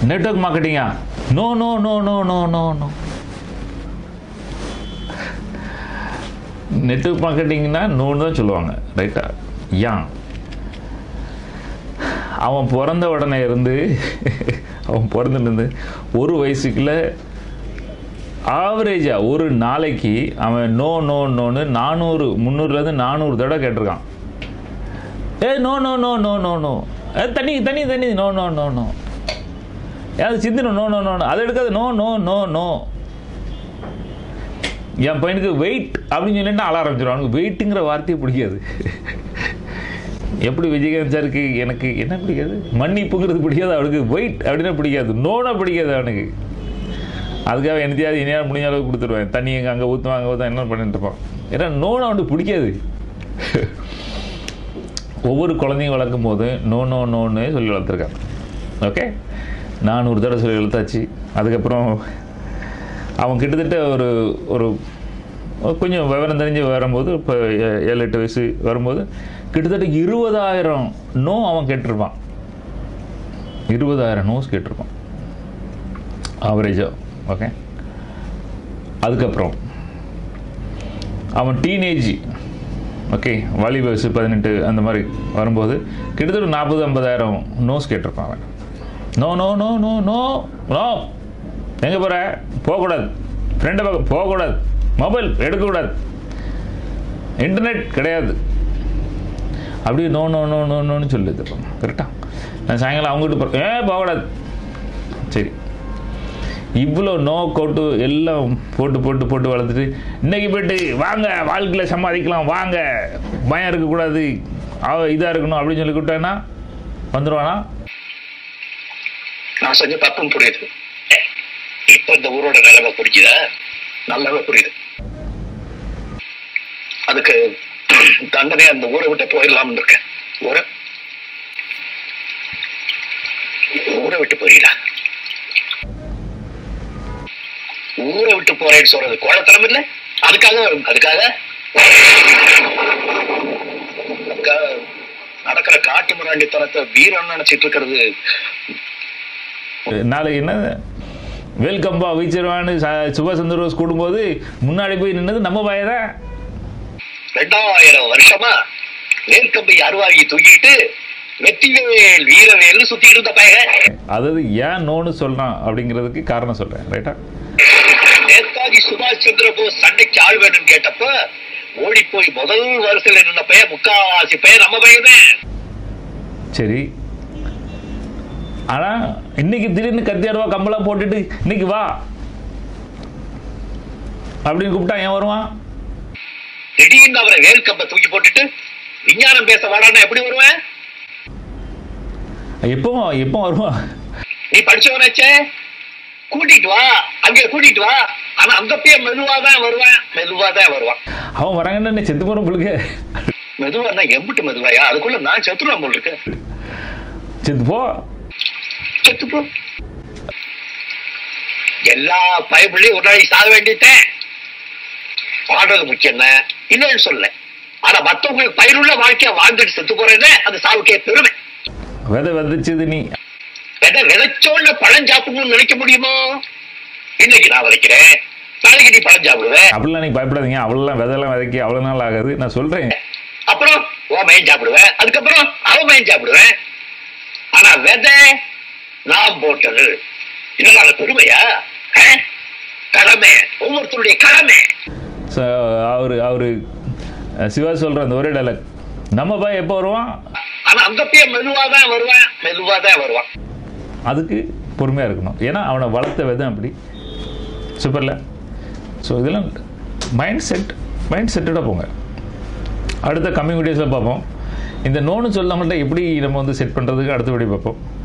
Network மார்க்கெட்டிங்கா? No no no no no no no. Network மார்க்கெட்டிங்னா நோன்னு தான் சொல்லுவாங்க, ரைட்டா? ஏன் அவன் பிறந்த உடனே இருந்து அவன் பிறந்துலேருந்து ஒரு வயசுக்குள்ள ஆவரேஜாக ஒரு நாளைக்கு அவன் நோ நோ நோன்னு 300 400 தடவை கேட்டிருக்கான். No no no no no no, தண்ணி தண்ணி தண்ணி, நோ நோ நோ நோ, யாவது சிந்தனும், நோ நோ நோ, அதை எடுக்காது, நோ நோ நோ நோ. என் பையனுக்கு வெயிட் அப்படின்னு சொல்லிட்டு அழ ஆரம்பிச்சிடும். அவனுக்கு வெயிட்டுங்கிற வார்த்தையே பிடிக்காது. எப்படி விஜயகாந்த் சாருக்கு எனக்கு என்ன பிடிக்காது, மன்னிப்புங்கிறது பிடிக்காது, அவனுக்கு வெயிட் அப்படின்னா பிடிக்காது, நோனா பிடிக்காது அவனுக்கு. அதுக்காக என்னத்தையாவது இனியாவது முடிஞ்ச அளவுக்கு கொடுத்துருவேன். தண்ணி எங்கே அங்கே ஊற்றுவான், அங்கே ஊற்ற என்ன பண்ணிட்டு இருப்பான். ஏன்னா நோனா அவனுக்கு பிடிக்காது. ஒவ்வொரு குழந்தைங்க வளர்க்கும் போது நோ நோ நோன்னு சொல்லி வளர்த்துருக்காங்க. ஓகே, 400 தடவை சொல்லி வளர்த்தாச்சு. அதுக்கப்புறம் அவன் கிட்டத்தட்ட ஒரு ஒரு கொஞ்சம் விவரம் தெரிஞ்சு வரும்போது, இப்போ 7-8 வயசு வரும்போது கிட்டத்தட்ட 20,000 நோ அவன் கேட்டிருப்பான். 20,000 நோஸ் கேட்டிருப்பான் ஆவரேஜாக. ஓகே, அதுக்கப்புறம் அவன் டீனேஜ், ஓகே, வாலிப வயசு 18 அந்த மாதிரி வரும்போது கிட்டத்தட்ட 40,000-50,000 நோஸ் கேட்டிருப்பான் அவன். No no no no no no, எங்கே போகிற, போகக்கூடாது, ஃப்ரெண்டை பார்க்க போகக்கூடாது, மொபைல் எடுக்கக்கூடாது, இன்டர்நெட் கிடையாது, அப்படியே நோ நோ நோ நோ நோன்னு சொல்லுது. கரெக்டாக நான் சாயங்காலம் அவங்ககிட்ட போகக்கூடாது. சரி, இவ்வளோ நோ கோட்டு எல்லாம் போட்டு போட்டு போட்டு வளர்த்துட்டு இன்றைக்கி போய்ட்டு வாங்க வாழ்க்கையில் சம்பாதிக்கலாம், வாங்க, பயம் இருக்கக்கூடாது, இதாக இருக்கணும் அப்படின்னு சொல்லி கூப்பிட்டேன்னா வந்துடுவானா? நான் செஞ்ச தப்பும் புரியுது. இப்ப இந்த ஊரோட நிலைமை புரிஞ்சுதா? நல்லாவே புரியுது. அதுக்கு தண்டனை அந்த ஊரை விட்டு போயிடலாம்னு இருக்கேன். ஊரை விட்டு போறீங்களா? ஊரை விட்டு போறேன்னு சொல்றது கோழத்தனம் இல்லை. அதுக்காக நடக்கிற காட்டு முராண்டித்தனத்தை வீரம் நினைச்சிட்டு இருக்கிறது. நாளைக்கு என்ன வெல்கம்பா வீச்சிருவான்னு சுபாஷ் சந்திர போஸ் கூடும்போது முன்னாடி போய் நின்னது நம்ம பையன். 2000 வருஷமா வேல்கம்பை அருவாகி தூக்கிட்டு வெற்றிவேல் வீரவேல்னு சுத்திட்டு இருந்த பையன். அதாவது ஏன் நோன்னு சொல்றான் அப்படிங்கிறதுக்கு காரணம் சொல்றேன், ரைட்டா? நேதாஜி சுபாஷ் சந்திர போஸ் சண்டைக்கு ஆள் வேணும்னு கேட்டப்ப ஓடி போய் முதல் வரிசையில் நின்ன பையன், முக்காவாசி பையன் நம்ம பையன். சரி, ஆனா இன்னைக்கு திடீர்னு கத்தியாடுவா கம்பளம் போட்டுட்டு இன்னைக்கு வா அப்படின்னு கூப்பிட்டா ஏன் வருவான்? திடீர்னு அவரை வேல் கம்பை தூக்கி போட்டுட்டு விஞ்ஞானம் பேச வாடான்னா எப்படி வருவேன்? எப்போ வருவான்? நீ படிச்சவனாச்சே, கூட்டிட்டு வா, அங்க கூட்டிட்டு வா. ஆனா அந்த பையன் மெதுவாதான் வருவான். அவன் வராங்கன்னு செத்து போற உங்களுக்கு மெதுவா தான் எம்பிட்டு மெதுவாயா? அதுக்குள்ள நான் செத்துருவான் போல் இருக்கு. செத்து போ. எல்லா பைபிளையும் ஒரு நாளைக்கு சாக வேண்டியதேன். பாடுறது முக்கியம் என்ன இல்லைன்னு சொல்ல. ஆனா மத்தவங்களுக்கு பயிருள்ள வாழ்க்கைய வாழ்ந்துட்டு செத்து போறேன்னு அந்த சாவுக்கே பெருமை. விதை விதைச்சது நீ. விதை விதைச்சோன்னு பழம் சாப்பிடணும்னு நினைக்க முடியுமோ? இன்னைக்கு நான் விதைக்கிறேன், நாளைக்கு நீ பழம் சாப்பிடுவேன். அப்படிலாம் நீங்க பயப்படாதீங்க. அவ்வளவு விதையெல்லாம் விதைக்க அவ்வளவு நாள் ஆகாது, நான் சொல்றேன். அப்புறம் உன் மயன் சாப்பிடுவேன், அதுக்கப்புறம் அவன் மயன் சாப்பிடுவேன். ஆனா விதை நான் போட்டது இதனால பெருமையா? கடமை, ஒவ்வொருத்தருடைய கடமை. அவரு சிவா சொல்ற அந்த ஒரே டைலாக், நம்ம பையன் எப்போ வருவான்? ஆனா அந்த பையன் மெதுவாதான் வருவான். அதுக்கு பொறுமையா இருக்கணும். ஏன்னா அவனை வளர்த்த விதம் அப்படி. சூப்பர்ல. ஸோ இதெல்லாம் மைண்ட் செட்டோட போங்க. அடுத்த கம்மிங் வீடியோஸில் பார்ப்போம். இந்த நோன்னு சொல்லாமல்ட்ட எப்படி நம்ம செட் பண்ணுறதுக்கு அடுத்த வீடியோ பார்ப்போம்.